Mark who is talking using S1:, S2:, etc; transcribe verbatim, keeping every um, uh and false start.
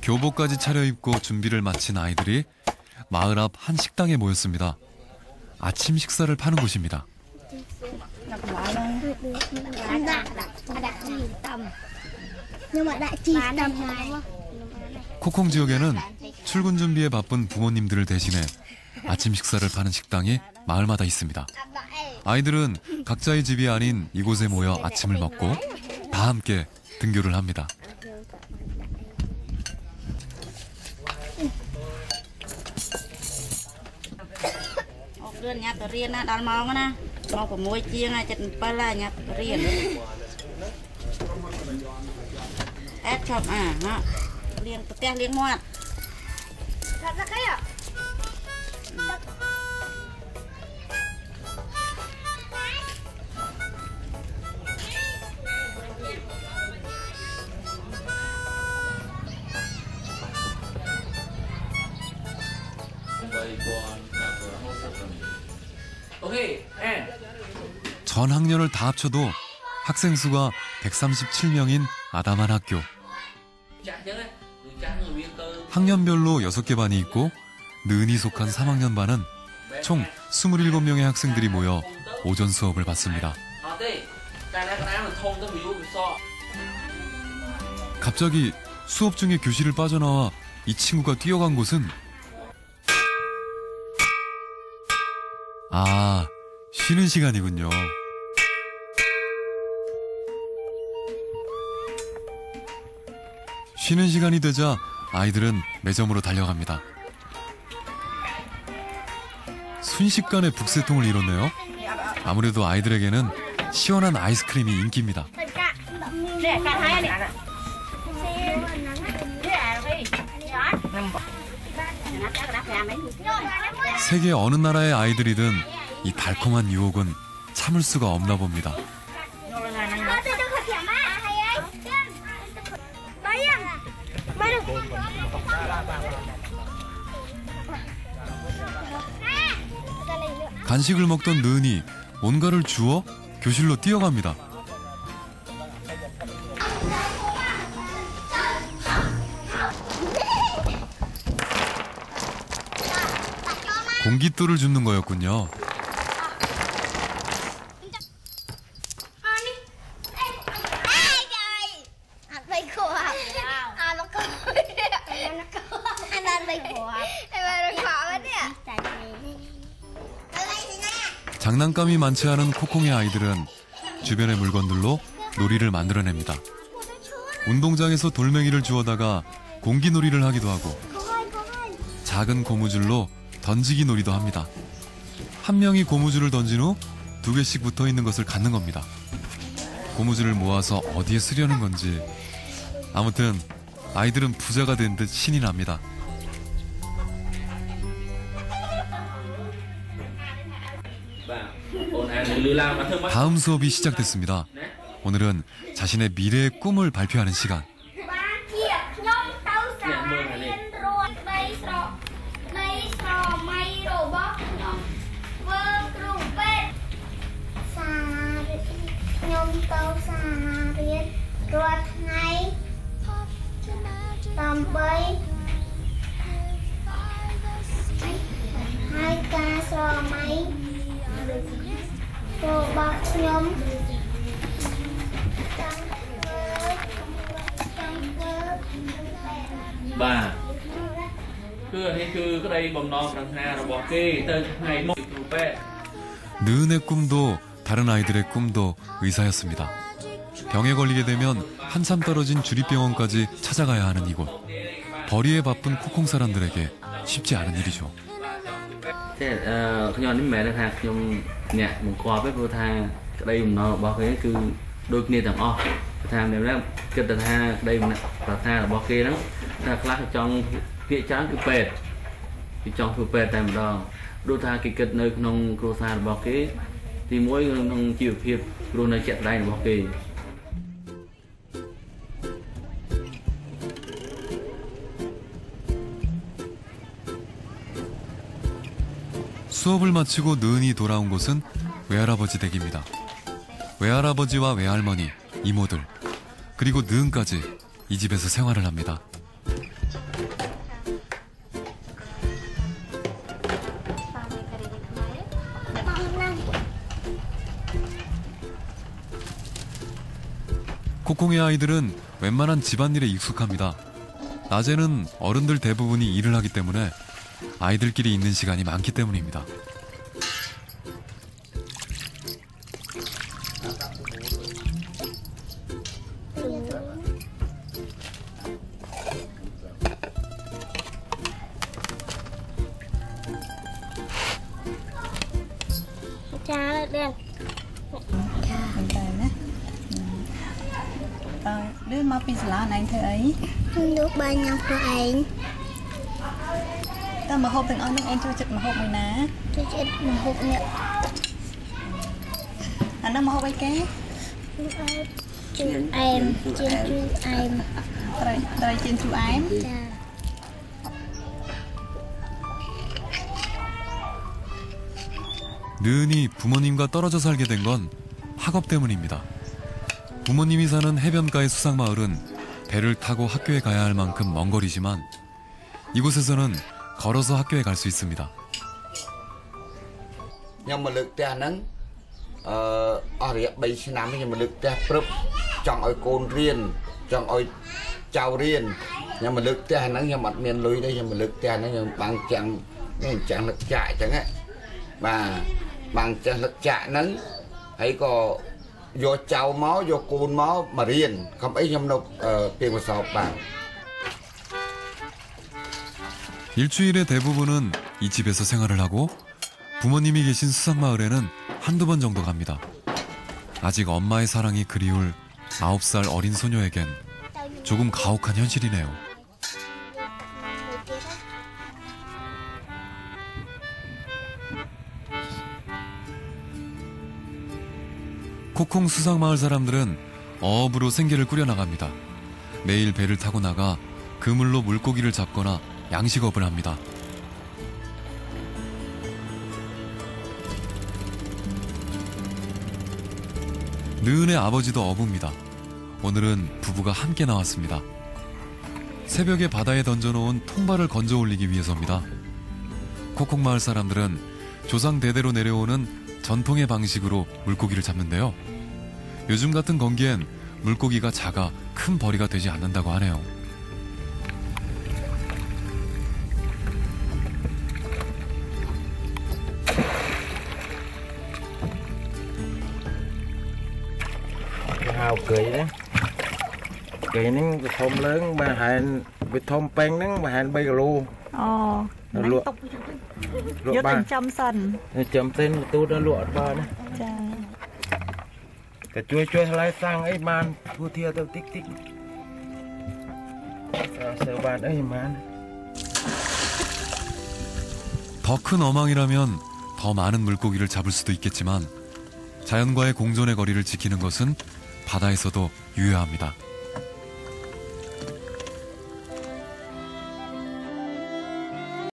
S1: 교복까지 차려입고 준비를 마친 아이들이 마을 앞 한 식당에 모였습니다. 아침 식사를 파는 곳입니다. 코콩 지역에는 출근 준비에 바쁜 부모님들을 대신해 아침 식사를 파는 식당이 마을마다 있습니다. 아이들은 각자의 집이 아닌 이곳에 모여 아침을 먹고 다 함께 등교를 합니다. 전 학년을 다 합쳐도 학생 수가 백삼십칠 명인 아담한 학교. 학년별로 여섯 개 반이 있고 느은이 속한 삼 학년 반은 총 스물일곱 명의 학생들이 모여 오전 수업을 받습니다. 갑자기 수업 중에 교실을 빠져나와 이 친구가 뛰어간 곳은 아, 쉬는 시간이군요. 쉬는 시간이 되자 아이들은 매점으로 달려갑니다. 순식간에 북새통을 이뤘네요. 아무래도 아이들에게는 시원한 아이스크림이 인기입니다. 세계 어느 나라의 아이들이든 이 달콤한 유혹은 참을 수가 없나 봅니다. 간식을 먹던 느은이 뭔가를 주워 교실로 뛰어갑니다. 공깃돌을 줍는 거였군요. 장난감이 많지 않은 코콩의 아이들은 주변의 물건들로 놀이를 만들어냅니다. 운동장에서 돌멩이를 주워다가 공기놀이를 하기도 하고 작은 고무줄로 던지기 놀이도 합니다. 한 명이 고무줄을 던진 후 두 개씩 붙어 있는 것을 갖는 겁니다. 고무줄을 모아서 어디에 쓰려는 건지 아무튼 아이들은 부자가 된 듯 신이 납니다. 다음 수업이 시작됐습니다. 오늘은 자신의 미래의 꿈을 발표하는 시간.
S2: bà 그 아니 그 그다이 범너 프랑스나로 게 ngày một
S1: 느은의 꿈도 다른 아이들의 꿈도 의사였습니다. 병에 걸리게 되면 한참 떨어진 주립병원까지 찾아가야 하는 이곳. 벌이에 바쁜 코콩 사람들에게 쉽지 않은 일이죠.
S2: 그냥 님매는 다 좀 네, 뭔가 với 다 đây nó bao cái cứ đôi kia thằng o thằng này nó cái thằng ha đây là thằng là bao kia đó ta khác trong phía trắng cái pet cái trong phía pet tại đó đôi thằng cái kết nơi nông crosa là bao kia thì mỗi nông chịu thiệt luôn là chạy đây là bao kia.
S1: 수업을 마치고 느은이 돌아온 곳은 외할아버지 댁입니다. 외할아버지와 외할머니, 이모들, 그리고 느은까지 이 집에서 생활을 합니다. 코콩의 아이들은 웬만한 집안일에 익숙합니다. 낮에는 어른들 대부분이 일을 하기 때문에 아이들끼리 있는 시간이 많기 때문입니다.
S3: Cha đen.
S4: Mình tới nè. Rồi, đứa mau pin salon anh thưa ấy.
S3: Nước ba nhau của anh.
S4: Ta mà hộp từng ông nước em chưa chụp mà hộp mày nè.
S3: Tôi chết mà hụt nhẹ.
S4: Anh đâu mà hộp ấy cái.
S3: Chú em, trên chú em.
S4: Rồi, rồi trên chú em.
S3: Cha.
S1: 느은이 부모님과 떨어져 살게 된 건 학업 때문입니다. 부모님이 사는 해변가의 수상마을은 배를 타고 학교에 가야 할 만큼 먼 거리지만 이곳에서는 걸어서 학교에 갈 수 있습니다.
S5: Nhưng mà lực ta nắng ở rìa bảy năm nhưng mà lực ta prop chọn ở côn riêng chọn ở chào riêng nhưng mà lực ta nắng nhưng mặt miền lùi đây nhưng mà lực ta nó nhưng bằng chẳng nên chẳng lực chạy chẳng ấy mà bằng chẳng lực chạy nắng hay có vô chào máu vô côn máu mà riêng không ấy nhưng nó tiền một sọp bằng.
S1: 일주일의 대부분은 이 집에서 생활을 하고 부모님이 계신 수상마을에는 한두 번 정도 갑니다. 아직 엄마의 사랑이 그리울 아홉 살 어린 소녀에겐 조금 가혹한 현실이네요. 코콩 수상마을 사람들은 어업으로 생계를 꾸려나갑니다. 매일 배를 타고 나가 그물로 물고기를 잡거나 양식업을 합니다. 느은의 아버지도 어부입니다. 오늘은 부부가 함께 나왔습니다. 새벽에 바다에 던져놓은 통발을 건져 올리기 위해서입니다. 코콩 마을 사람들은 조상 대대로 내려오는 전통의 방식으로 물고기를 잡는데요. 요즘 같은 건기엔 물고기가 작아 큰 벌이가 되지 않는다고 하네요.
S6: hào cười đó cười nắng thôm lớn mà hành bị thôm pen nắng mà hành bay lu
S4: Ồ,
S6: nó lụa lụa
S4: vô
S6: ba
S4: tình trăm sần.
S6: chấm tên tu đã lụa ba đó
S4: Chà.
S6: cả chui chui lái sang ấy man thua thiệt tao tích tích sợ bàn ấy man
S1: 더 큰 어망이라면 더 많은 물고기를 잡을 수도 있겠지만 자연과의 공존의 거리를 지키는 것은 바다에서도 유효합니다.